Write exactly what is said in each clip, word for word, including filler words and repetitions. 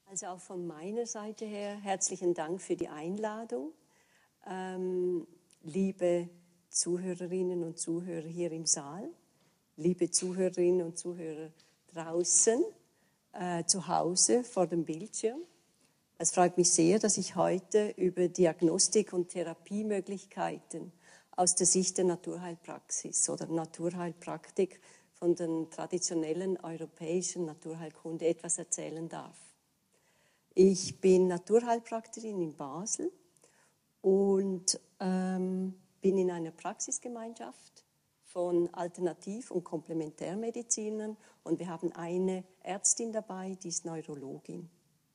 Also auch von meiner Seite her herzlichen Dank für die Einladung. Ähm, liebe Zuhörerinnen und Zuhörer hier im Saal, liebe Zuhörerinnen und Zuhörer draußen, äh, zu Hause vor dem Bildschirm. Es freut mich sehr, dass ich heute über Diagnostik und Therapiemöglichkeiten aus der Sicht der Naturheilpraxis oder Naturheilpraktik von den traditionellen europäischen Naturheilkunde etwas erzählen darf. Ich bin Naturheilpraktikerin in Basel und ähm, bin in einer Praxisgemeinschaft von Alternativ- und Komplementärmedizinern und wir haben eine Ärztin dabei, die ist Neurologin.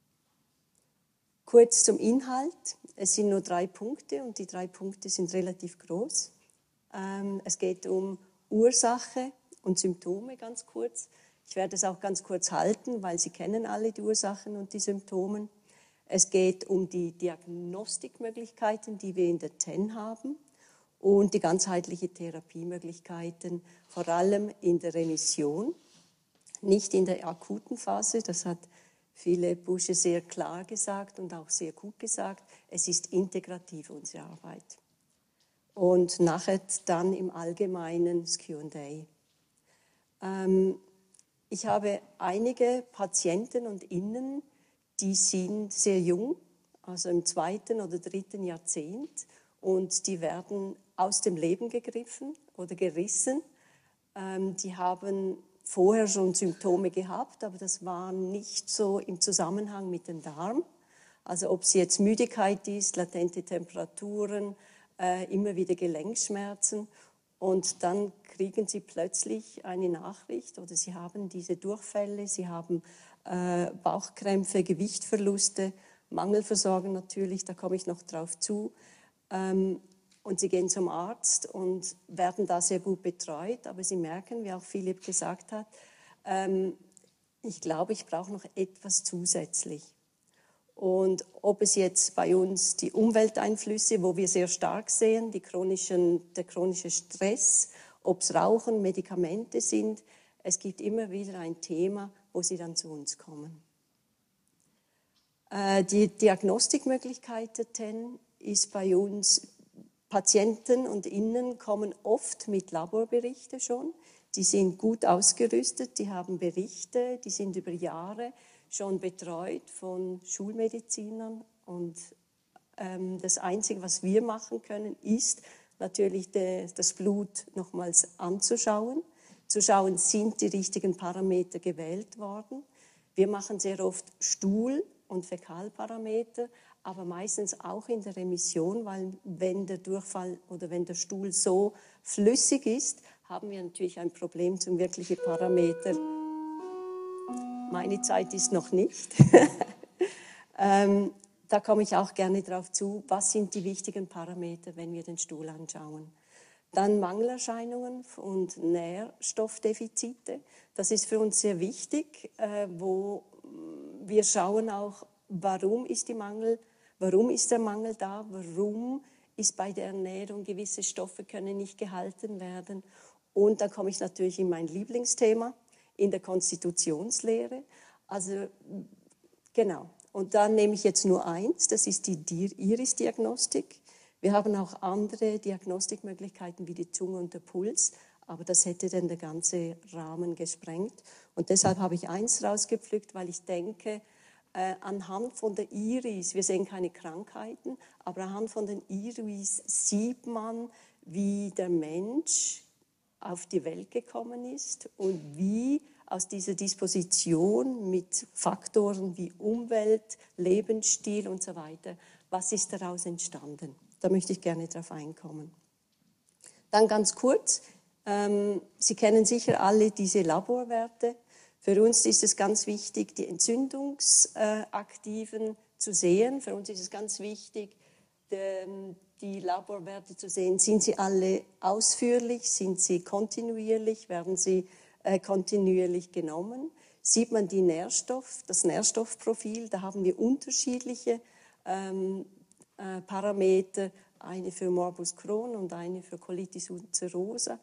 Kurz zum Inhalt. Es sind nur drei Punkte und die drei Punkte sind relativ groß. Ähm, es geht um Ursache und Symptome ganz kurz. Ich werde es auch ganz kurz halten, weil Sie kennen alle die Ursachen und die Symptome. Es geht um die Diagnostikmöglichkeiten, die wir in der T E N haben und die ganzheitliche Therapiemöglichkeiten, vor allem in der Remission, nicht in der akuten Phase. Das hat Philipp Busche sehr klar gesagt und auch sehr gut gesagt. Es ist integrativ, unsere Arbeit. Und nachher dann im Allgemeinen das Q und A. Ähm, Ich habe einige Patienten und Innen, die sind sehr jung, also im zweiten oder dritten Jahrzehnt, und die werden aus dem Leben gegriffen oder gerissen. Ähm, die haben vorher schon Symptome gehabt, aber das war nicht so im Zusammenhang mit dem Darm. Also ob es jetzt Müdigkeit ist, latente Temperaturen, äh, immer wieder Gelenkschmerzen. Und dann kriegen sie plötzlich eine Nachricht oder sie haben diese Durchfälle, sie haben äh, Bauchkrämpfe, Gewichtverluste, Mangelversorgung natürlich, da komme ich noch drauf zu. Ähm, und sie gehen zum Arzt und werden da sehr gut betreut, aber sie merken, wie auch Philipp gesagt hat, ähm, ich glaube, ich brauche noch etwas zusätzlich. Und ob es jetzt bei uns die Umwelteinflüsse, wo wir sehr stark sehen, die chronischen, der chronische Stress, ob es Rauchen, Medikamente sind, es gibt immer wieder ein Thema, wo sie dann zu uns kommen. Äh, die Diagnostikmöglichkeit der T E N ist bei uns, Patienten und Innen kommen oft mit Laborberichten schon. Die sind gut ausgerüstet, die haben Berichte, die sind über Jahre schon betreut von Schulmedizinern und ähm, das Einzige, was wir machen können, ist natürlich de, das Blut nochmals anzuschauen, zu schauen, sind die richtigen Parameter gewählt worden. Wir machen sehr oft Stuhl- und Fäkalparameter, aber meistens auch in der Remission, weil wenn der Durchfall oder wenn der Stuhl so flüssig ist, haben wir natürlich ein Problem zum wirklichen Parameter. Meine Zeit ist noch nicht. ähm, da komme ich auch gerne drauf zu, was sind die wichtigen Parameter, wenn wir den Stuhl anschauen. Dann Mangelerscheinungen und Nährstoffdefizite. Das ist für uns sehr wichtig, äh, wo wir schauen auch, warum ist, die Mangel, warum ist der Mangel da, warum ist bei der Ernährung gewisse Stoffe können nicht gehalten werden. Und dann komme ich natürlich in mein Lieblingsthema, in der Konstitutionslehre. Also genau, und da nehme ich jetzt nur eins, das ist die Iris-Diagnostik. Wir haben auch andere Diagnostikmöglichkeiten wie die Zunge und der Puls, aber das hätte dann der ganze Rahmen gesprengt. Und deshalb habe ich eins rausgepflückt, weil ich denke, äh, anhand von der Iris, wir sehen keine Krankheiten, aber anhand von den Iris sieht man, wie der Mensch auf die Welt gekommen ist und wie aus dieser Disposition mit Faktoren wie Umwelt, Lebensstil und so weiter, was ist daraus entstanden? Da möchte ich gerne drauf einkommen. Dann ganz kurz, ähm, Sie kennen sicher alle diese Laborwerte. Für uns ist es ganz wichtig, die Entzündungsaktiven zu sehen. Für uns ist es ganz wichtig, die, die Laborwerte zu sehen. Sind sie alle ausführlich? Sind sie kontinuierlich? Werden sie äh, kontinuierlich genommen? Sieht man die Nährstoff, das Nährstoffprofil? Da haben wir unterschiedliche ähm, äh, Parameter, eine für Morbus Crohn und eine für Colitis ulcerosa.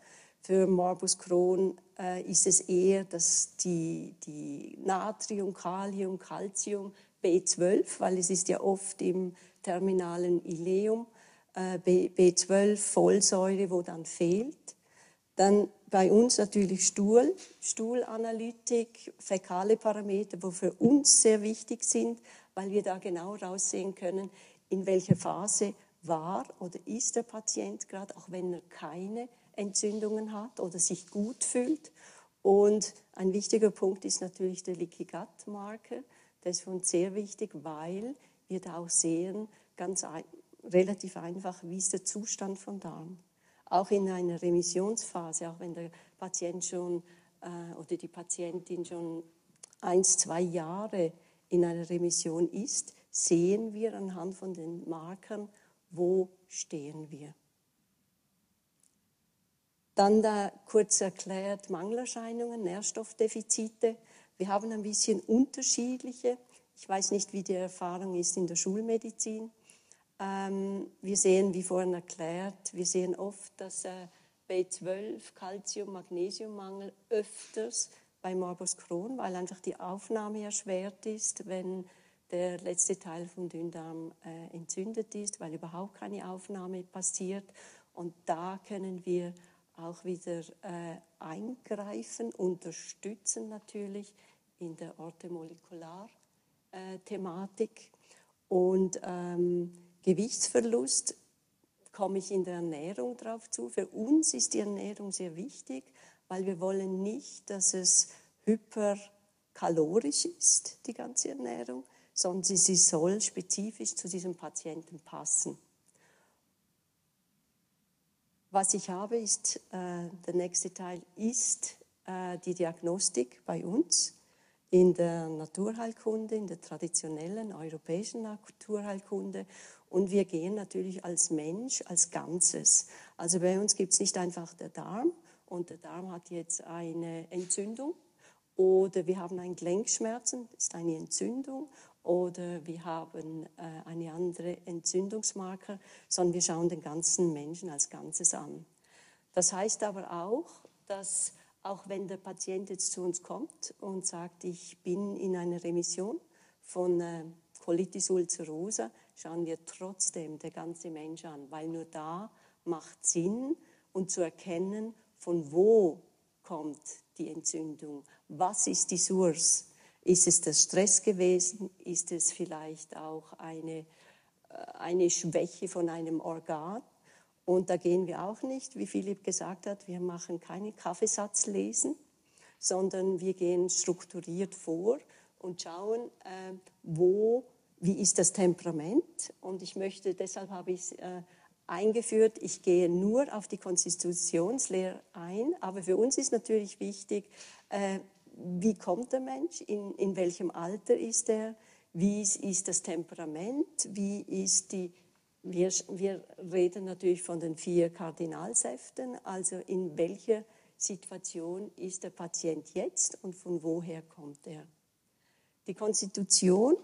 Für Morbus Crohn äh, ist es eher, dass die, die Natrium, Kalium, Calcium, B zwölf, weil es ist ja oft im terminalen Ileum, äh, B zwölf, Folsäure, wo dann fehlt. Dann bei uns natürlich Stuhl, Stuhlanalytik, fäkale Parameter, wo für uns sehr wichtig sind, weil wir da genau raussehen können, in welcher Phase war oder ist der Patient gerade, auch wenn er keine Entzündungen hat oder sich gut fühlt. Und ein wichtiger Punkt ist natürlich der Leaky Gut Marker. Das ist für uns sehr wichtig, weil wir da auch sehen, ganz ein, relativ einfach, wie ist der Zustand vom Darm. Auch in einer Remissionsphase, auch wenn der Patient schon äh, oder die Patientin schon eins, zwei Jahre in einer Remission ist, sehen wir anhand von den Markern, wo stehen wir. Dann da kurz erklärt Mangelerscheinungen, Nährstoffdefizite. Wir haben ein bisschen unterschiedliche. Ich weiß nicht, wie die Erfahrung ist in der Schulmedizin. Ähm, wir sehen, wie vorhin erklärt, wir sehen oft, dass äh, B zwölf, Calcium, Magnesiummangel öfters bei Morbus Crohn, weil einfach die Aufnahme erschwert ist, wenn der letzte Teil vom Dünndarm äh, entzündet ist, weil überhaupt keine Aufnahme passiert. Und da können wir auch wieder äh, eingreifen, unterstützen natürlich in der Orthomolekular-Thematik. Und ähm, Gewichtsverlust komme ich in der Ernährung drauf zu. Für uns ist die Ernährung sehr wichtig, weil wir wollen nicht, dass es hyperkalorisch ist, die ganze Ernährung, sondern sie soll spezifisch zu diesem Patienten passen. Was ich habe, ist, äh, der nächste Teil ist äh, die Diagnostik bei uns in der Naturheilkunde, in der traditionellen europäischen Naturheilkunde. Und wir gehen natürlich als Mensch, als Ganzes. Also bei uns gibt es nicht einfach den Darm und der Darm hat jetzt eine Entzündung oder wir haben einen Gelenkschmerzen, das ist eine Entzündung, oder wir haben äh, eine andere Entzündungsmarker, sondern wir schauen den ganzen Menschen als Ganzes an. Das heißt aber auch, dass auch wenn der Patient jetzt zu uns kommt und sagt, ich bin in einer Remission von äh, Colitis ulcerosa, schauen wir trotzdem der ganze Mensch an, weil nur da macht Sinn und zu erkennen, von wo kommt die Entzündung, was ist die Source. Ist es der Stress gewesen? Ist es vielleicht auch eine, eine Schwäche von einem Organ? Und da gehen wir auch nicht, wie Philipp gesagt hat, wir machen keine Kaffeesatzlesen, sondern wir gehen strukturiert vor und schauen, äh, wo, wie ist das Temperament. Und ich möchte, deshalb habe ich es äh, eingeführt, ich gehe nur auf die Konstitutionslehre ein, aber für uns ist natürlich wichtig, äh, wie kommt der Mensch, in, in welchem Alter ist er, wie ist, ist das Temperament, wie ist die, wir, wir reden natürlich von den vier Kardinalsäften, also in welcher Situation ist der Patient jetzt und von woher kommt er. Die Konstitution,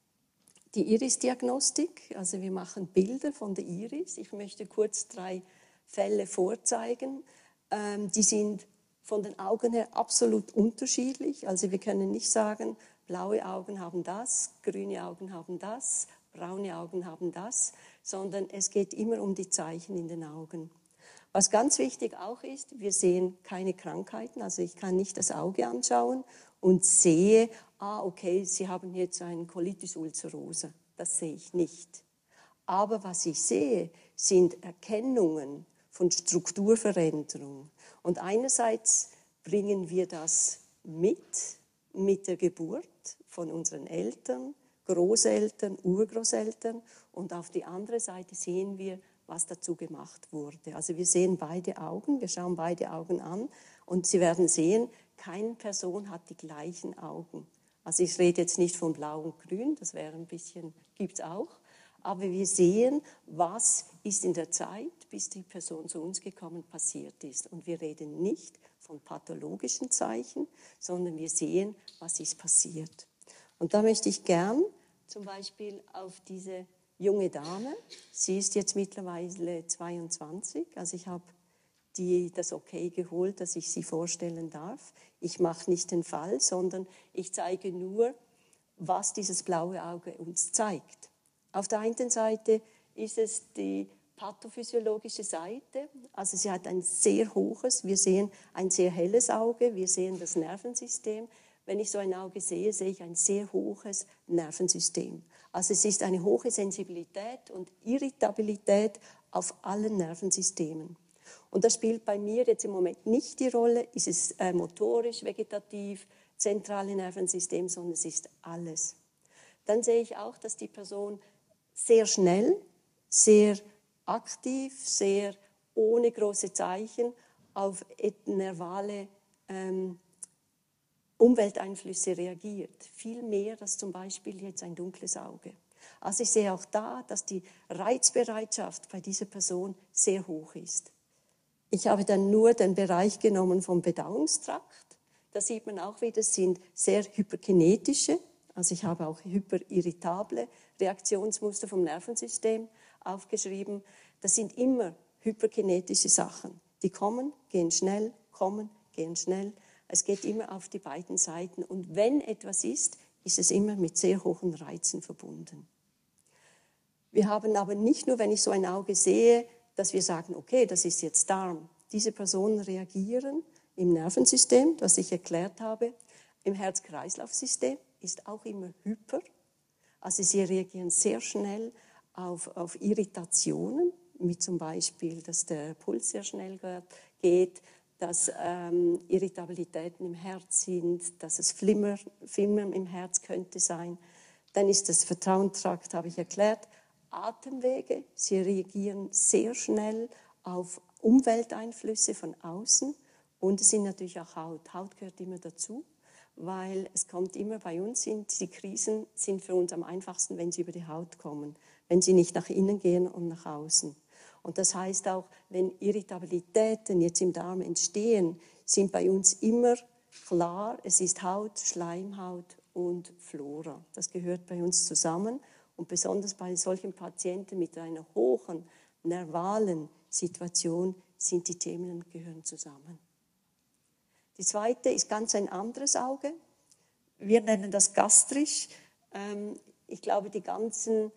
die Iris-Diagnostik, also wir machen Bilder von der Iris. Ich möchte kurz drei Fälle vorzeigen, ähm, die sind von den Augen her absolut unterschiedlich. Also wir können nicht sagen, blaue Augen haben das, grüne Augen haben das, braune Augen haben das, sondern es geht immer um die Zeichen in den Augen. Was ganz wichtig auch ist, wir sehen keine Krankheiten, also ich kann nicht das Auge anschauen und sehe, ah okay, Sie haben jetzt einen Colitis ulcerosa, das sehe ich nicht. Aber was ich sehe, sind Erkennungen von Strukturveränderungen. Und einerseits bringen wir das mit, mit der Geburt von unseren Eltern, Großeltern, Urgroßeltern und auf die andere Seite sehen wir, was dazu gemacht wurde. Also wir sehen beide Augen, wir schauen beide Augen an und Sie werden sehen, keine Person hat die gleichen Augen. Also ich rede jetzt nicht von blau und grün, das wäre ein bisschen, gibt es auch, aber wir sehen, was ist in der Zeit, bis die Person zu uns gekommen, passiert ist. Und wir reden nicht von pathologischen Zeichen, sondern wir sehen, was ist passiert. Und da möchte ich gern zum Beispiel auf diese junge Dame, sie ist jetzt mittlerweile zweiundzwanzig, also ich habe die, das Okay geholt, dass ich sie vorstellen darf. Ich mache nicht den Fall, sondern ich zeige nur, was dieses blaue Auge uns zeigt. Auf der einen Seite ist es die pathophysiologische Seite, also sie hat ein sehr hohes, wir sehen ein sehr helles Auge, wir sehen das Nervensystem. Wenn ich so ein Auge sehe, sehe ich ein sehr hohes Nervensystem. Also es ist eine hohe Sensibilität und Irritabilität auf allen Nervensystemen. Und das spielt bei mir jetzt im Moment nicht die Rolle, ist es äh, motorisch, vegetativ, zentrale Nervensystem, sondern es ist alles. Dann sehe ich auch, dass die Person sehr schnell, sehr aktiv, sehr ohne große Zeichen auf nervale ähm, Umwelteinflüsse reagiert. Viel mehr als zum Beispiel jetzt ein dunkles Auge. Also ich sehe auch da, dass die Reizbereitschaft bei dieser Person sehr hoch ist. Ich habe dann nur den Bereich genommen vom Verdauungstrakt. Da sieht man auch wieder, es sind sehr hyperkinetische, also ich habe auch hyperirritable Reaktionsmuster vom Nervensystem aufgeschrieben. Das sind immer hyperkinetische Sachen. Die kommen, gehen schnell, kommen, gehen schnell. Es geht immer auf die beiden Seiten. Und wenn etwas ist, ist es immer mit sehr hohen Reizen verbunden. Wir haben aber nicht nur, wenn ich so ein Auge sehe, dass wir sagen, okay, das ist jetzt Darm. Diese Personen reagieren im Nervensystem, was ich erklärt habe. Im Herz-Kreislauf-System ist auch immer hyper. Also sie reagieren sehr schnell auf, auf Irritationen, wie zum Beispiel, dass der Puls sehr schnell geht, dass ähm, Irritabilitäten im Herz sind, dass es Flimmer, Flimmern im Herz könnte sein. Dann ist das Verdauungstrakt, habe ich erklärt, Atemwege. Sie reagieren sehr schnell auf Umwelteinflüsse von außen und es sind natürlich auch Haut. Haut gehört immer dazu, weil es kommt immer bei uns, sind die Krisen sind für uns am einfachsten, wenn sie über die Haut kommen, wenn sie nicht nach innen gehen und nach außen. Und das heißt auch, wenn Irritabilitäten jetzt im Darm entstehen, sind bei uns immer klar, es ist Haut, Schleimhaut und Flora. Das gehört bei uns zusammen und besonders bei solchen Patienten mit einer hohen nervalen Situation sind die Themen gehören zusammen. Die zweite ist ganz ein anderes Auge. Wir nennen das gastrisch. Ich glaube, die ganzen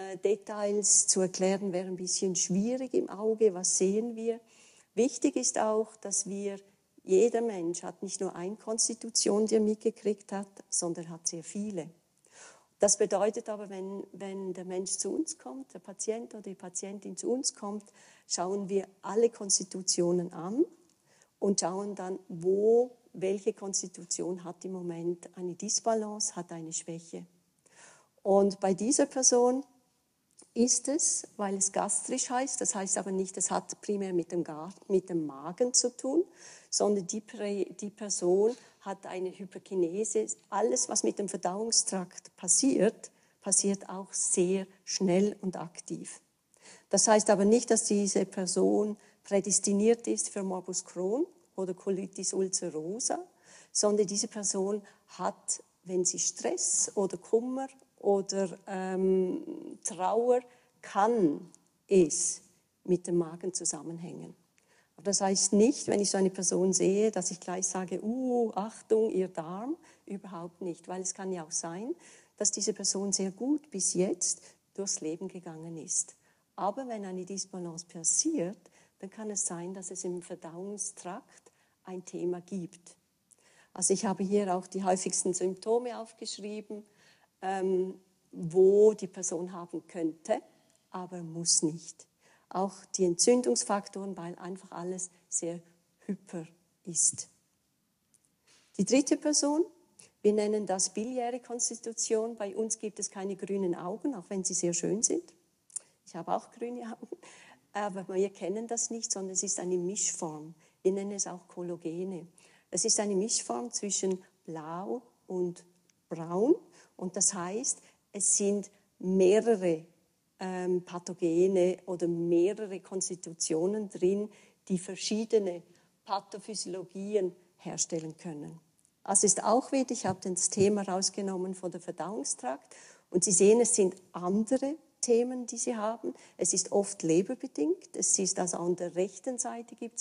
Details zu erklären wäre ein bisschen schwierig im Auge. Was sehen wir? Wichtig ist auch, dass wir, jeder Mensch hat nicht nur eine Konstitution, die er mitgekriegt hat, sondern hat sehr viele. Das bedeutet aber, wenn, wenn der Mensch zu uns kommt, der Patient oder die Patientin zu uns kommt, schauen wir alle Konstitutionen an und schauen dann, wo, welche Konstitution hat im Moment eine Disbalance, hat eine Schwäche. Und bei dieser Person ist es, weil es gastrisch heißt, das heißt aber nicht, es hat primär mit dem, Gar, mit dem Magen zu tun, sondern die, die Person hat eine Hyperkinese. Alles, was mit dem Verdauungstrakt passiert, passiert auch sehr schnell und aktiv. Das heißt aber nicht, dass diese Person prädestiniert ist für Morbus Crohn oder Colitis ulcerosa, sondern diese Person hat, wenn sie Stress oder Kummer oder ähm, Trauer, kann es mit dem Magen zusammenhängen. Aber das heißt nicht, wenn ich so eine Person sehe, dass ich gleich sage, uh, Achtung, ihr Darm, überhaupt nicht. Weil es kann ja auch sein, dass diese Person sehr gut bis jetzt durchs Leben gegangen ist. Aber wenn eine Disbalance passiert, dann kann es sein, dass es im Verdauungstrakt ein Thema gibt. Also ich habe hier auch die häufigsten Symptome aufgeschrieben, ähm, wo die Person haben könnte, aber muss nicht. Auch die Entzündungsfaktoren, weil einfach alles sehr hyper ist. Die dritte Person, wir nennen das biliäre Konstitution. Bei uns gibt es keine grünen Augen, auch wenn sie sehr schön sind. Ich habe auch grüne Augen, aber wir kennen das nicht, sondern es ist eine Mischform. Wir nennen es auch Kollogene. Es ist eine Mischform zwischen blau und braun und das heißt, es sind mehrere ähm, Pathogene oder mehrere Konstitutionen drin, die verschiedene Pathophysiologien herstellen können. Also ist auch wieder, ich habe das Thema rausgenommen von der Verdauungstrakt und Sie sehen, es sind andere Themen, die Sie haben. Es ist oft leberbedingt. Es ist also an der rechten Seite gibt es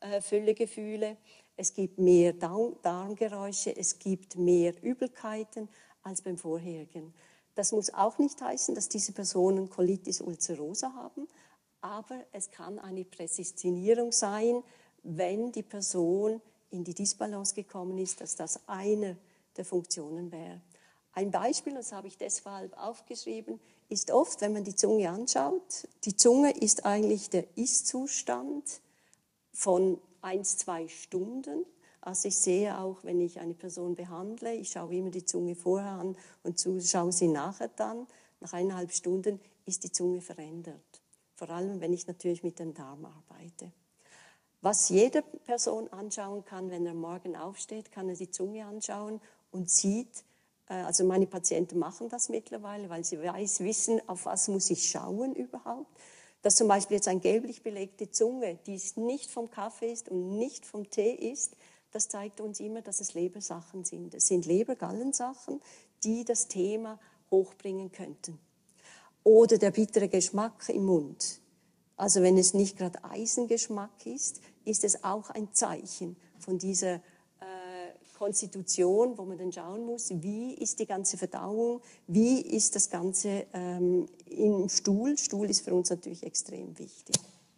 äh, Völlegefühle, es gibt mehr Darmgeräusche, es gibt mehr Übelkeiten als beim vorherigen. Das muss auch nicht heißen, dass diese Personen Colitis ulcerosa haben, aber es kann eine Prädestinierung sein, wenn die Person in die Disbalance gekommen ist, dass das eine der Funktionen wäre. Ein Beispiel, das habe ich deshalb aufgeschrieben, ist oft, wenn man die Zunge anschaut, die Zunge ist eigentlich der Ist-Zustand von eins, zwei Stunden. Also ich sehe auch, wenn ich eine Person behandle, ich schaue immer die Zunge vorher an und schaue sie nachher dann. Nach eineinhalb Stunden ist die Zunge verändert. Vor allem, wenn ich natürlich mit dem Darm arbeite. Was jede Person anschauen kann, wenn er morgen aufsteht, kann er die Zunge anschauen und sieht, also meine Patienten machen das mittlerweile, weil sie weiß, wissen, auf was muss ich schauen überhaupt. Dass zum Beispiel jetzt eine gelblich belegte Zunge, die nicht vom Kaffee ist und nicht vom Tee ist, das zeigt uns immer, dass es Lebersachen sind. Es sind Leber-Gallensachen, die das Thema hochbringen könnten. Oder der bittere Geschmack im Mund. Also wenn es nicht gerade Eisengeschmack ist, ist es auch ein Zeichen von dieser Konstitution, wo man dann schauen muss, wie ist die ganze Verdauung, wie ist das Ganze ähm, im Stuhl. Stuhl ist für uns natürlich extrem wichtig.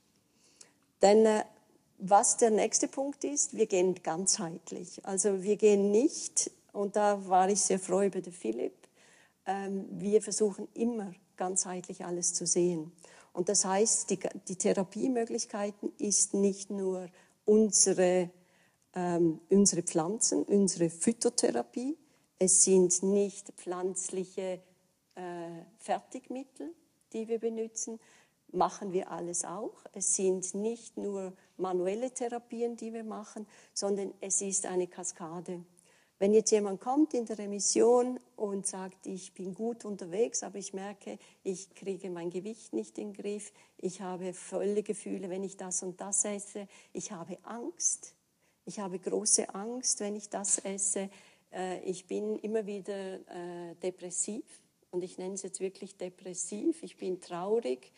Denn äh, was der nächste Punkt ist, wir gehen ganzheitlich. Also wir gehen nicht, und da war ich sehr froh über den Philipp, ähm, wir versuchen immer ganzheitlich alles zu sehen. Und das heißt, die, die Therapiemöglichkeiten ist nicht nur unsere Ähm, unsere Pflanzen, unsere Phytotherapie. Es sind nicht pflanzliche äh, Fertigmittel, die wir benutzen, machen wir alles auch. Es sind nicht nur manuelle Therapien, die wir machen, sondern es ist eine Kaskade. Wenn jetzt jemand kommt in der Remission und sagt, ich bin gut unterwegs, aber ich merke, ich kriege mein Gewicht nicht in den Griff, ich habe Völlegefühle, wenn ich das und das esse, ich habe Angst, ich habe große Angst, wenn ich das esse. Ich bin immer wieder depressiv und ich nenne es jetzt wirklich depressiv. Ich bin traurig,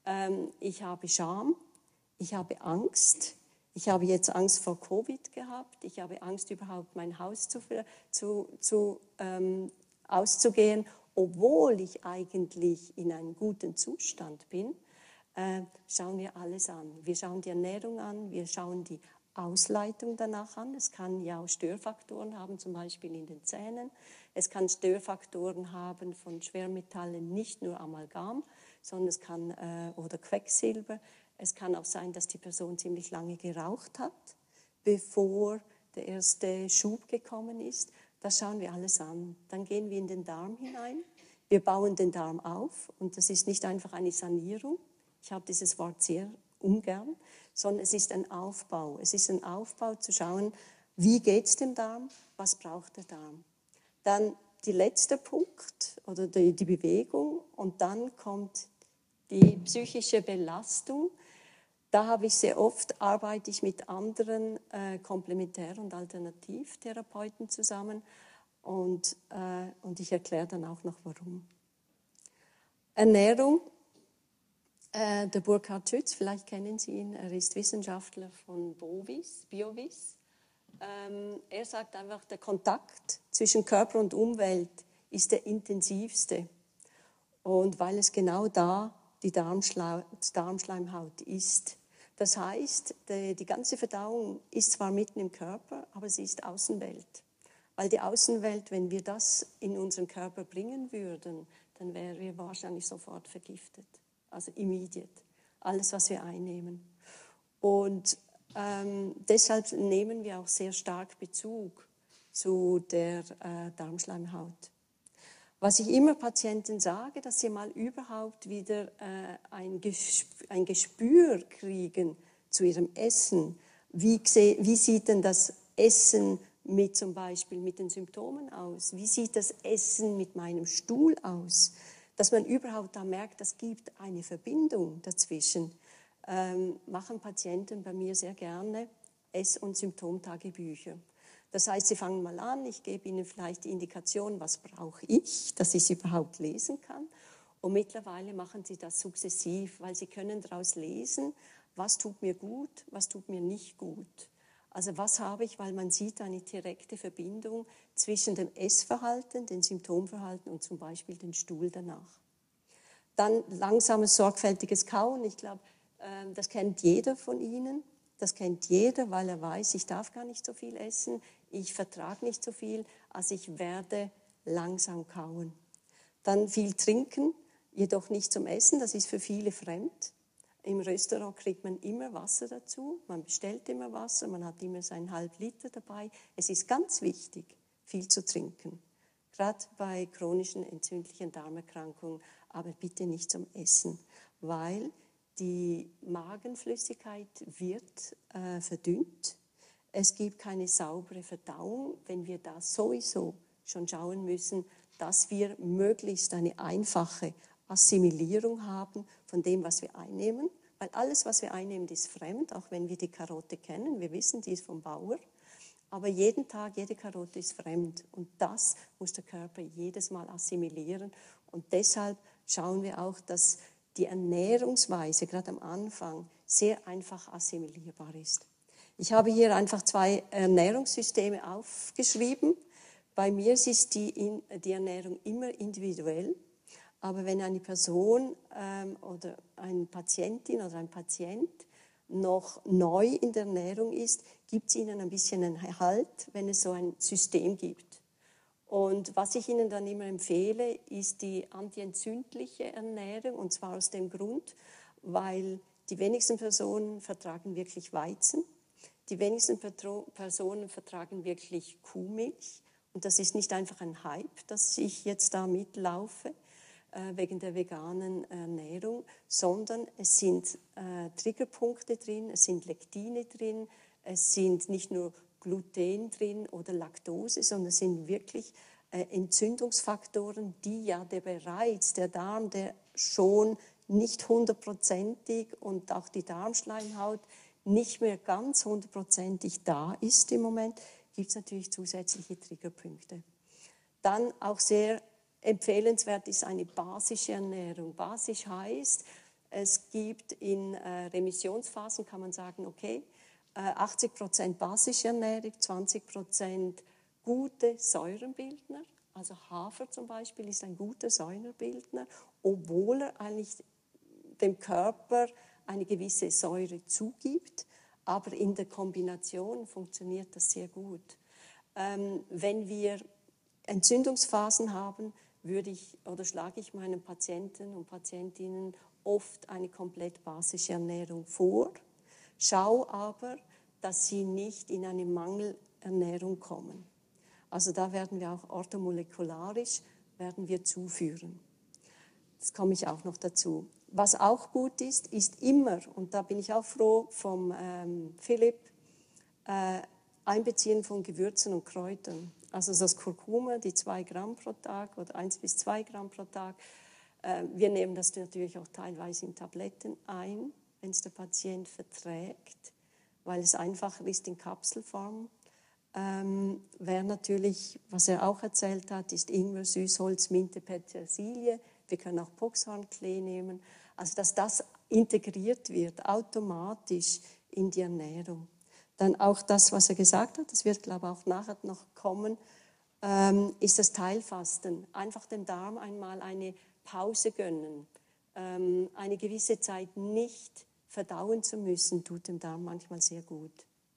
ich habe Scham, ich habe Angst. Ich habe jetzt Angst vor Covid gehabt. Ich habe Angst, überhaupt mein Haus zu, zu, zu, ähm, auszugehen, obwohl ich eigentlich in einem guten Zustand bin. Äh, schauen wir alles an. Wir schauen die Ernährung an, wir schauen die Ausleitung danach an. Es kann ja auch Störfaktoren haben, zum Beispiel in den Zähnen. Es kann Störfaktoren haben von Schwermetallen, nicht nur Amalgam, sondern es kann, äh, oder Quecksilber. Es kann auch sein, dass die Person ziemlich lange geraucht hat, bevor der erste Schub gekommen ist. Das schauen wir alles an. Dann gehen wir in den Darm hinein. Wir bauen den Darm auf und das ist nicht einfach eine Sanierung. Ich habe dieses Wort sehr ungern, sondern es ist ein Aufbau. Es ist ein Aufbau zu schauen, wie geht es dem Darm, was braucht der Darm. Dann der letzte Punkt oder die, die Bewegung und dann kommt die psychische Belastung. Da habe ich sehr oft, arbeite ich mit anderen äh, Komplementär- und Alternativtherapeuten zusammen und, äh, und ich erkläre dann auch noch, warum. Ernährung. Äh, der Burkhard Schütz, vielleicht kennen Sie ihn, er ist Wissenschaftler von Bovis, Biovis. Ähm, er sagt einfach, der Kontakt zwischen Körper und Umwelt ist der intensivste. Und weil es genau da die Darmschla- Darmschleimhaut ist. Das heißt, die, die ganze Verdauung ist zwar mitten im Körper, aber sie ist Außenwelt. Weil die Außenwelt, wenn wir das in unseren Körper bringen würden, dann wären wir wahrscheinlich sofort vergiftet. Also immediate, alles, was wir einnehmen. Und ähm, deshalb nehmen wir auch sehr stark Bezug zu der äh, Darmschleimhaut. Was ich immer Patienten sage, dass sie mal überhaupt wieder äh, ein, Gespür, ein Gespür kriegen zu ihrem Essen. Wie, wie sieht denn das Essen mit zum Beispiel mit den Symptomen aus? Wie sieht das Essen mit meinem Stuhl aus? Dass man überhaupt da merkt, es gibt eine Verbindung dazwischen, ähm, machen Patienten bei mir sehr gerne Ess- und Symptomtagebücher. Das heißt, sie fangen mal an, ich gebe ihnen vielleicht die Indikation, was brauche ich, dass ich es überhaupt lesen kann. Und mittlerweile machen sie das sukzessiv, weil sie können daraus lesen, was tut mir gut, was tut mir nicht gut. Also was habe ich, weil man sieht eine direkte Verbindung zwischen dem Essverhalten, dem Symptomverhalten und zum Beispiel dem Stuhl danach. Dann langsames, sorgfältiges Kauen. Ich glaube, das kennt jeder von Ihnen. Das kennt jeder, weil er weiß, ich darf gar nicht so viel essen, ich vertrage nicht so viel, also ich werde langsam kauen. Dann viel trinken, jedoch nicht zum Essen, das ist für viele fremd. Im Restaurant kriegt man immer Wasser dazu, man bestellt immer Wasser, man hat immer seinen halb Liter dabei. Es ist ganz wichtig, viel zu trinken, gerade bei chronischen entzündlichen Darmerkrankungen, aber bitte nicht zum Essen, weil die Magenflüssigkeit wird äh, verdünnt. Es gibt keine saubere Verdauung, wenn wir da sowieso schon schauen müssen, dass wir möglichst eine einfache Assimilierung haben von dem, was wir einnehmen. Weil alles, was wir einnehmen, ist fremd, auch wenn wir die Karotte kennen. Wir wissen, die ist vom Bauer. Aber jeden Tag, jede Karotte ist fremd. Und das muss der Körper jedes Mal assimilieren. Und deshalb schauen wir auch, dass die Ernährungsweise, gerade am Anfang, sehr einfach assimilierbar ist. Ich habe hier einfach zwei Ernährungssysteme aufgeschrieben. Bei mir ist die, die Ernährung immer individuell. Aber wenn eine Person ähm, oder eine Patientin oder ein Patient noch neu in der Ernährung ist, gibt es ihnen ein bisschen einen Halt, wenn es so ein System gibt. Und was ich Ihnen dann immer empfehle, ist die antientzündliche Ernährung, und zwar aus dem Grund, weil die wenigsten Personen vertragen wirklich Weizen, die wenigsten Personen vertragen wirklich Kuhmilch, und das ist nicht einfach ein Hype, dass ich jetzt da mitlaufe, äh, wegen der veganen Ernährung, sondern es sind äh, Triggerpunkte drin, es sind Lektine drin, es sind nicht nur Gluten drin oder Laktose, sondern es sind wirklich äh, Entzündungsfaktoren, die ja der bereits, der Darm, der schon nicht hundertprozentig und auch die Darmschleimhaut nicht mehr ganz hundertprozentig da ist im Moment, gibt es natürlich zusätzliche Triggerpunkte. Dann auch sehr empfehlenswert ist eine basische Ernährung. Basisch heißt, es gibt in äh, Remissionsphasen, kann man sagen, okay, achtzig Prozent basische Ernährung, zwanzig Prozent gute Säurenbildner. Also Hafer zum Beispiel ist ein guter Säurebildner, obwohl er eigentlich dem Körper eine gewisse Säure zugibt. Aber in der Kombination funktioniert das sehr gut. Ähm, wenn wir Entzündungsphasen haben, würde ich oder schlage ich meinen Patienten und Patientinnen oft eine komplett basische Ernährung vor. Schau aber, dass sie nicht in eine Mangelernährung kommen. Also da werden wir auch orthomolekularisch werden wir zuführen. Das komme ich auch noch dazu. Was auch gut ist, ist immer, und da bin ich auch froh vom ähm, Philipp, äh, Einbeziehen von Gewürzen und Kräutern. Also das Kurkuma, die zwei Gramm pro Tag oder eins bis zwei Gramm pro Tag. Äh, wir nehmen das natürlich auch teilweise in Tabletten ein, wenn es der Patient verträgt, weil es einfacher ist in Kapselform. Ähm, wer natürlich, was er auch erzählt hat, ist Ingwer, Süßholz, Minte, Petersilie. Wir können auch Boxhornklee nehmen. Also dass das integriert wird, automatisch in die Ernährung. Dann auch das, was er gesagt hat, das wird, glaube ich, auch nachher noch kommen, ähm, ist das Teilfasten. Einfach dem Darm einmal eine Pause gönnen. Ähm, eine gewisse Zeit nicht verdauen zu müssen, tut dem Darm manchmal sehr gut.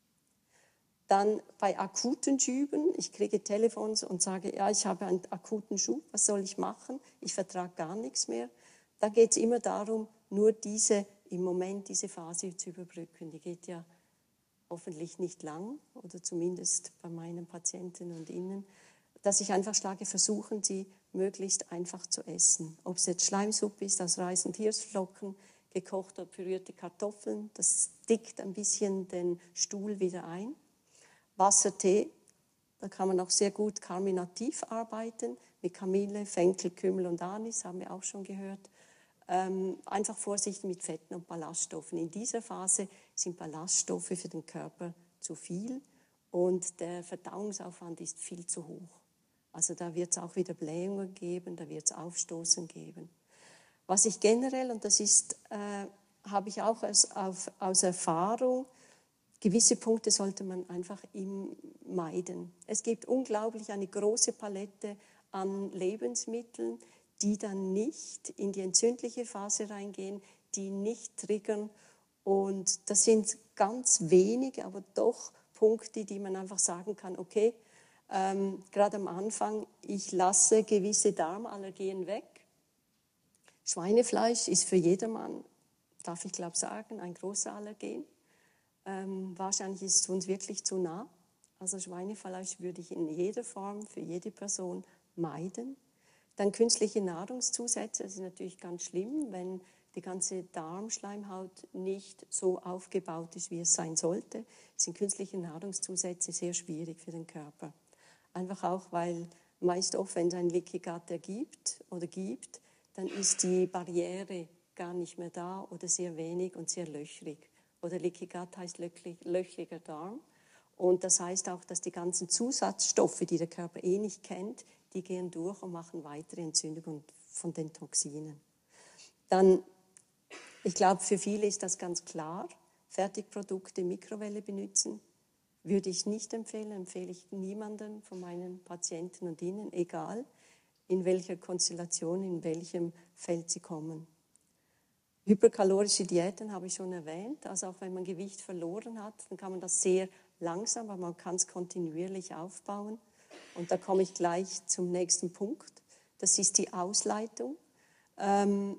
Dann bei akuten Schüben, ich kriege Telefons und sage, ja, ich habe einen akuten Schub, was soll ich machen? Ich vertrage gar nichts mehr. Da geht es immer darum, nur diese, im Moment diese Phase zu überbrücken. Die geht ja hoffentlich nicht lang, oder zumindest bei meinen Patienten und Ihnen, dass ich einfach schlage, versuchen Sie möglichst einfach zu essen. Ob es jetzt Schleimsuppe ist aus Reis und Hirschflocken, gekochte oder pürierte Kartoffeln, das dickt ein bisschen den Stuhl wieder ein. Wassertee, da kann man auch sehr gut karminativ arbeiten, mit Kamille, Fenchel, Kümmel und Anis, haben wir auch schon gehört. Ähm, einfach Vorsicht mit Fetten und Ballaststoffen. In dieser Phase sind Ballaststoffe für den Körper zu viel und der Verdauungsaufwand ist viel zu hoch. Also da wird es auch wieder Blähungen geben, da wird es Aufstoßen geben. Was ich generell, und das ist äh, habe ich auch aus, auf, aus Erfahrung, gewisse Punkte sollte man einfach im meiden. Es gibt unglaublich eine große Palette an Lebensmitteln, die dann nicht in die entzündliche Phase reingehen, die nicht triggern. Und das sind ganz wenige, aber doch Punkte, die man einfach sagen kann, okay, ähm, gerade am Anfang, ich lasse gewisse Darmallergien weg. Schweinefleisch ist für jedermann, darf ich glaube sagen, ein großer Allergen. Ähm, wahrscheinlich ist es uns wirklich zu nah. Also Schweinefleisch würde ich in jeder Form für jede Person meiden. Dann künstliche Nahrungszusätze, das ist natürlich ganz schlimm, wenn die ganze Darmschleimhaut nicht so aufgebaut ist, wie es sein sollte, sind künstliche Nahrungszusätze sehr schwierig für den Körper. Einfach auch, weil meist oft, wenn es ein Leaky Gut ergibt oder gibt, dann ist die Barriere gar nicht mehr da oder sehr wenig und sehr löchrig. Oder Leaky Gut heißt löchrig, löchriger Darm. Und das heißt auch, dass die ganzen Zusatzstoffe, die der Körper eh nicht kennt, die gehen durch und machen weitere Entzündungen von den Toxinen. Dann, ich glaube, für viele ist das ganz klar, Fertigprodukte, Mikrowelle benutzen, würde ich nicht empfehlen, empfehle ich niemanden von meinen Patienten und Ihnen, egal in welcher Konstellation, in welchem Feld sie kommen. Hyperkalorische Diäten habe ich schon erwähnt, also auch wenn man Gewicht verloren hat, dann kann man das sehr langsam, aber man kann es kontinuierlich aufbauen. Und da komme ich gleich zum nächsten Punkt, das ist die Ausleitung. Ähm,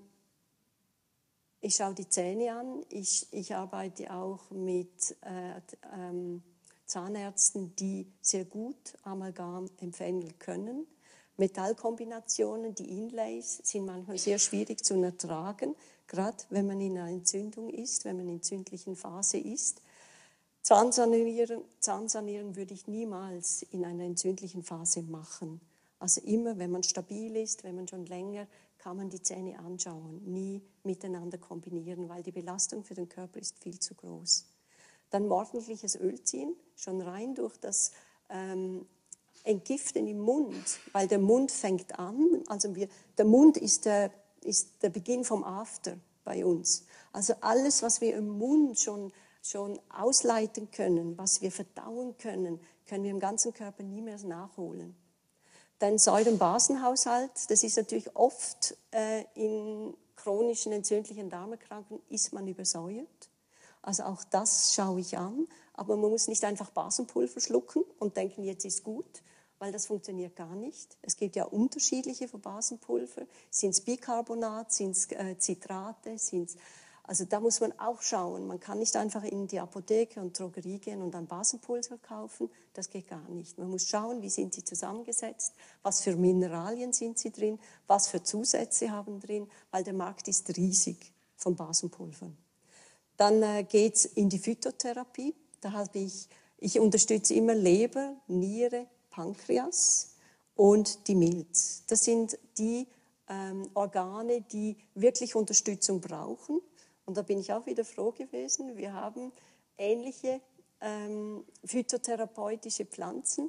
ich schaue die Zähne an, ich, ich arbeite auch mit äh, ähm, Zahnärzten, die sehr gut Amalgam empfehlen können. Metallkombinationen, die Inlays, sind manchmal sehr schwierig zu ertragen, gerade wenn man in einer Entzündung ist, wenn man in einer entzündlichen Phase ist. Zahnsanierung, Zahnsanierung würde ich niemals in einer entzündlichen Phase machen. Also immer, wenn man stabil ist, wenn man schon länger, kann man die Zähne anschauen, nie miteinander kombinieren, weil die Belastung für den Körper ist viel zu groß. Dann morgendliches Öl ziehen, schon rein durch das ähm, Entgiften im Mund, weil der Mund fängt an, also wir, der Mund ist der, ist der Beginn vom After bei uns. Also alles, was wir im Mund schon, schon ausleiten können, was wir verdauen können, können wir im ganzen Körper nie mehr nachholen. Dann Säuren-Basen-Haushalt, das ist natürlich oft äh, in chronischen entzündlichen Darmerkrankungen, ist man übersäuert. Also auch das schaue ich an, aber man muss nicht einfach Basenpulver schlucken und denken, jetzt ist gut, weil das funktioniert gar nicht. Es gibt ja unterschiedliche von Basenpulver, sind es Bicarbonat, sind es äh, Zitrate, sind's, also da muss man auch schauen. Man kann nicht einfach in die Apotheke und Drogerie gehen und ein Basenpulver kaufen, das geht gar nicht. Man muss schauen, wie sind sie zusammengesetzt, was für Mineralien sind sie drin, was für Zusätze haben drin, weil der Markt ist riesig von Basenpulvern. Dann äh, geht es in die Phytotherapie. Da habe ich, ich unterstütze immer Leber, Niere, Pankreas und die Milz. Das sind die ähm, Organe, die wirklich Unterstützung brauchen. Und da bin ich auch wieder froh gewesen. Wir haben ähnliche ähm, phytotherapeutische Pflanzen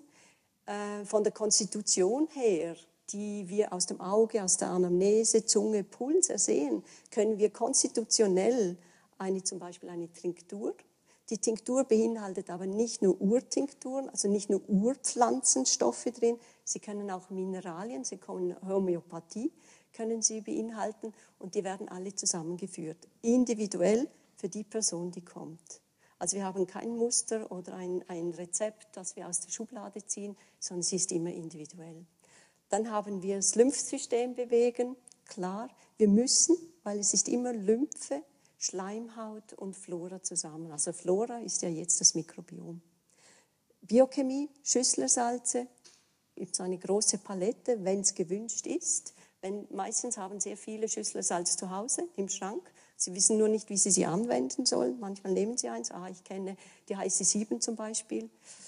äh, von der Konstitution her, die wir aus dem Auge, aus der Anamnese, Zunge, Puls ersehen, können wir konstitutionell eine, zum Beispiel eine Tinktur. Die Tinktur beinhaltet aber nicht nur Urtinkturen, also nicht nur Urpflanzenstoffe drin, sie können auch Mineralien, sie können Homöopathie, können sie beinhalten und die werden alle zusammengeführt, individuell für die Person, die kommt. Also wir haben kein Muster oder ein, ein Rezept, das wir aus der Schublade ziehen, sondern es ist immer individuell. Dann haben wir das Lymphsystem bewegen, klar, wir müssen, weil es ist immer Lymphe, Schleimhaut und Flora zusammen. Also Flora ist ja jetzt das Mikrobiom. Biochemie, Schüsslersalze, gibt es eine große Palette, wenn es gewünscht ist. Wenn, meistens haben sehr viele Schüsslersalz zu Hause im Schrank. Sie wissen nur nicht, wie sie sie anwenden sollen. Manchmal nehmen sie eins. Ah, ich kenne die heiße sieben zum Beispiel.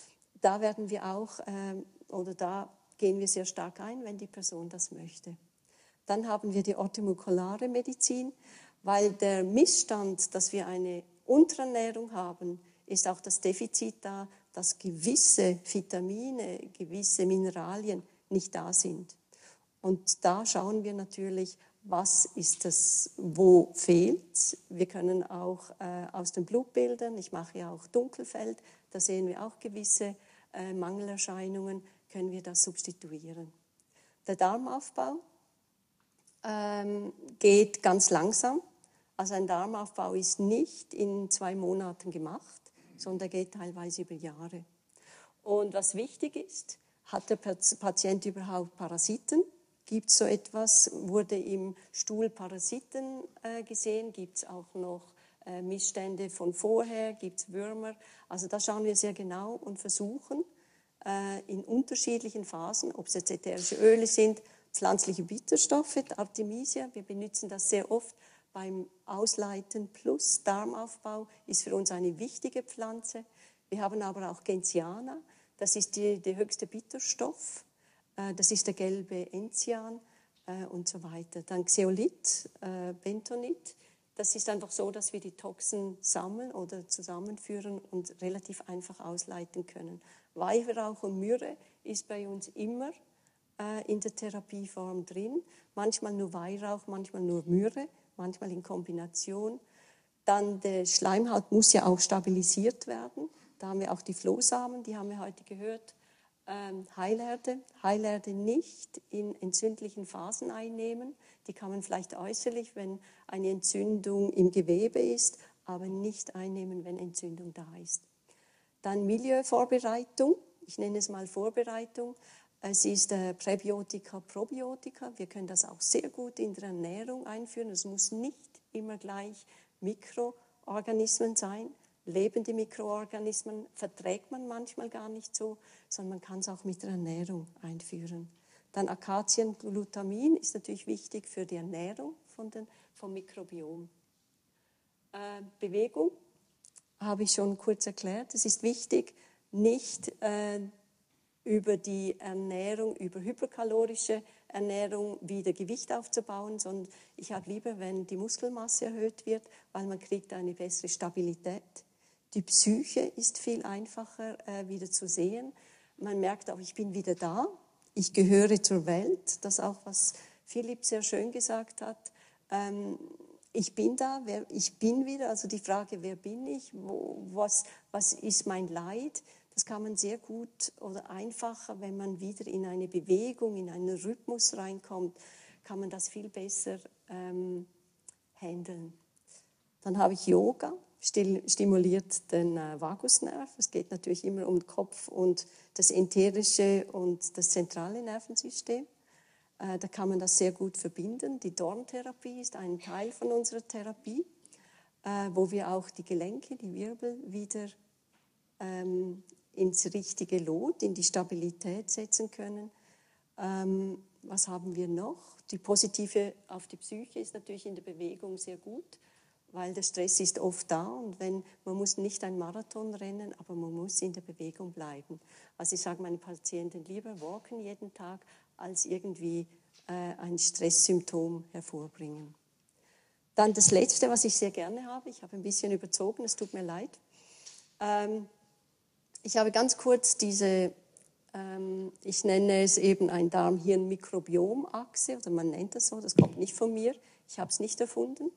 Da werden wir auch, ähm, oder da gehen wir sehr stark ein, wenn die Person das möchte. Dann haben wir die orthomolekulare Medizin, weil der Missstand, dass wir eine Unterernährung haben, ist auch das Defizit da, dass gewisse Vitamine, gewisse Mineralien nicht da sind. Und da schauen wir natürlich, was ist das, wo fehlt. Wir können auch äh, aus den Blutbildern, ich mache ja auch Dunkelfeld, da sehen wir auch gewisse äh, Mangelerscheinungen, können wir das substituieren. Der Darmaufbau ähm, geht ganz langsam. Also ein Darmaufbau ist nicht in zwei Monaten gemacht, sondern geht teilweise über Jahre. Und was wichtig ist, hat der Patient überhaupt Parasiten? Gibt es so etwas? Wurde im Stuhl Parasiten äh, gesehen? Gibt es auch noch äh, Missstände von vorher? Gibt es Würmer? Also da schauen wir sehr genau und versuchen äh, in unterschiedlichen Phasen, ob es jetzt ätherische Öle sind, pflanzliche Bitterstoffe, Artemisia, wir benutzen das sehr oft beim Ausleiten plus Darmaufbau, ist für uns eine wichtige Pflanze. Wir haben aber auch Gentiana, das ist die, der höchste Bitterstoff. Das ist der gelbe Enzian äh, und so weiter. Dann Xeolit, äh, Bentonit. Das ist einfach so, dass wir die Toxen sammeln oder zusammenführen und relativ einfach ausleiten können. Weihrauch und Myrrhe ist bei uns immer äh, in der Therapieform drin. Manchmal nur Weihrauch, manchmal nur Myrrhe, manchmal in Kombination. Dann der Schleimhaut muss ja auch stabilisiert werden. Da haben wir auch die Flohsamen, die haben wir heute gehört. Ähm, Heilerde, Heilerde nicht in entzündlichen Phasen einnehmen. Die kann man vielleicht äußerlich, wenn eine Entzündung im Gewebe ist, aber nicht einnehmen, wenn Entzündung da ist. Dann Milieuvorbereitung, ich nenne es mal Vorbereitung. Es ist äh, Präbiotika, Probiotika. Wir können das auch sehr gut in der Ernährung einführen. Es muss nicht immer gleich Mikroorganismen sein. Lebende Mikroorganismen verträgt man manchmal gar nicht so, sondern man kann es auch mit der Ernährung einführen. Dann Akazienglutamin ist natürlich wichtig für die Ernährung von den, vom Mikrobiom. Äh, Bewegung habe ich schon kurz erklärt. Es ist wichtig, nicht äh, über die Ernährung, über hyperkalorische Ernährung wieder Gewicht aufzubauen, sondern ich habe lieber, wenn die Muskelmasse erhöht wird, weil man kriegt eine bessere Stabilität. Die Psyche ist viel einfacher äh, wieder zu sehen. Man merkt auch, ich bin wieder da, ich gehöre zur Welt. Das ist auch, was Philipp sehr schön gesagt hat. Ähm, ich bin da, wer, ich bin wieder, also die Frage, wer bin ich, wo, was, was ist mein Leid, das kann man sehr gut oder einfacher, wenn man wieder in eine Bewegung, in einen Rhythmus reinkommt, kann man das viel besser ähm, handeln. Dann habe ich Yoga. Stimuliert den äh, Vagusnerv. Es geht natürlich immer um den Kopf und das enterische und das zentrale Nervensystem. Äh, da kann man das sehr gut verbinden. Die Dorntherapie ist ein Teil von unserer Therapie, äh, wo wir auch die Gelenke, die Wirbel wieder ähm, ins richtige Lot, in die Stabilität setzen können. Ähm, was haben wir noch? Die positive auf die Psyche ist natürlich in der Bewegung sehr gut, weil der Stress ist oft da und wenn, man muss nicht einen Marathon rennen, aber man muss in der Bewegung bleiben. Also ich sage meinen Patienten, lieber walken jeden Tag, als irgendwie äh, ein Stresssymptom hervorbringen. Dann das Letzte, was ich sehr gerne habe, ich habe ein bisschen überzogen, es tut mir leid. Ähm, ich habe ganz kurz diese, ähm, ich nenne es eben ein Darm-Hirn-Mikrobiom-Achse, oder man nennt das so, das kommt nicht von mir, ich habe es nicht erfunden.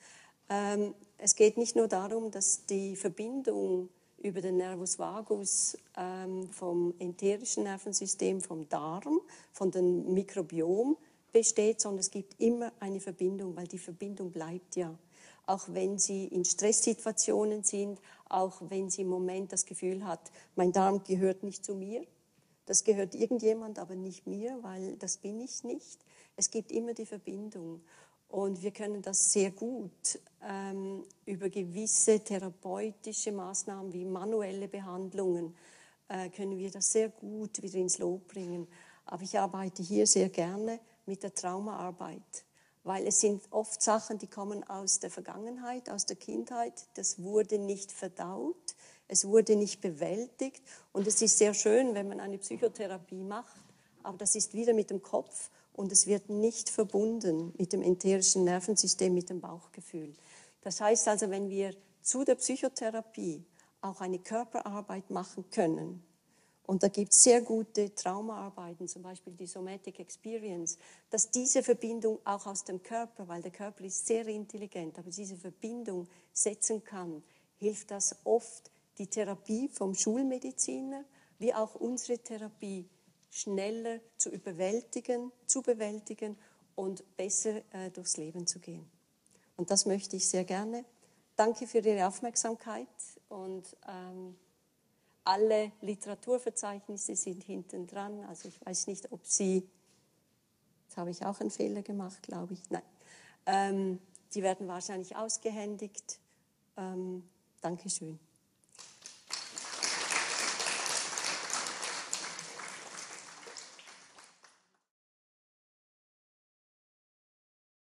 Es geht nicht nur darum, dass die Verbindung über den Nervus vagus ähm, vom enterischen Nervensystem, vom Darm, von dem Mikrobiom besteht, sondern es gibt immer eine Verbindung, weil die Verbindung bleibt ja. Auch wenn Sie in Stresssituationen sind, auch wenn Sie im Moment das Gefühl hat, mein Darm gehört nicht zu mir, das gehört irgendjemand, aber nicht mir, weil das bin ich nicht. Es gibt immer die Verbindung. Und wir können das sehr gut ähm, über gewisse therapeutische Maßnahmen wie manuelle Behandlungen, äh, können wir das sehr gut wieder ins Lot bringen. Aber ich arbeite hier sehr gerne mit der Traumaarbeit, weil es sind oft Sachen, die kommen aus der Vergangenheit, aus der Kindheit. Das wurde nicht verdaut, es wurde nicht bewältigt. Und es ist sehr schön, wenn man eine Psychotherapie macht, aber das ist wieder mit dem Kopf. Und es wird nicht verbunden mit dem enterischen Nervensystem, mit dem Bauchgefühl. Das heißt also, wenn wir zu der Psychotherapie auch eine Körperarbeit machen können Und da gibt es sehr gute Traumaarbeiten, zum Beispiel die Somatic Experience, dass diese Verbindung auch aus dem Körper, weil der Körper ist sehr intelligent, aber diese Verbindung setzen kann, hilft das oft, die Therapie vom Schulmediziner, wie auch unsere Therapie, schneller zu überwältigen, zu bewältigen und besser äh, durchs Leben zu gehen. Und das möchte ich sehr gerne. Danke für Ihre Aufmerksamkeit und ähm, alle Literaturverzeichnisse sind hinten dran. Also ich weiß nicht, ob Sie, jetzt habe ich auch einen Fehler gemacht, glaube ich, nein. Ähm, die werden wahrscheinlich ausgehändigt. Ähm, Dankeschön.